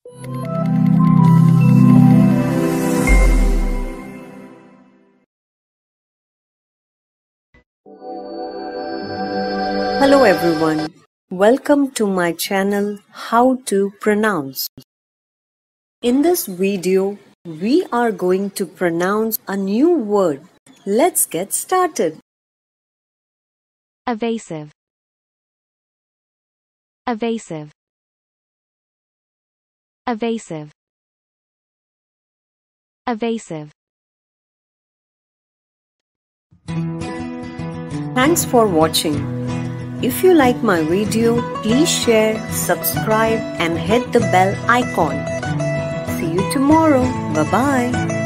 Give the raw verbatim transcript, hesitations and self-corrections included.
Hello everyone, welcome to my channel How to Pronounce. In this video, we are going to pronounce a new word. Let's get started. Evasive. Evasive. Evasive. Evasive. Thanks for watching. If you like my video, please share, subscribe and hit the bell icon. See you tomorrow. Bye-bye.